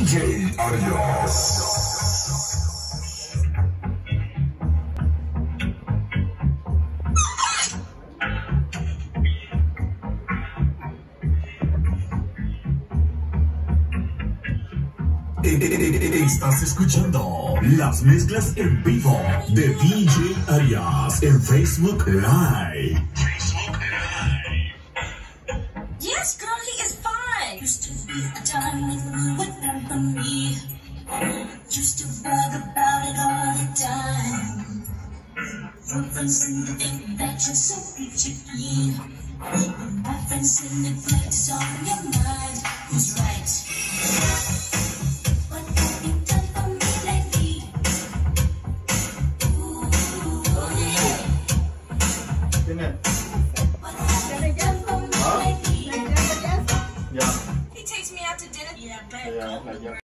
DJ Arias. Estás escuchando las mezclas en vivo de DJ Arias en Facebook Live. Yes, girl, he is fine. Used to be a time when you would remember me. Used to brag about it all the time. Your friends seem to think that you're so beautiful. My friends say neglect is on your mind. Who's right? What have you done for me lately? Ooh, yeah. What have you done for me lately? Yeah. He takes me out to dinner. Yeah, babe. Yeah.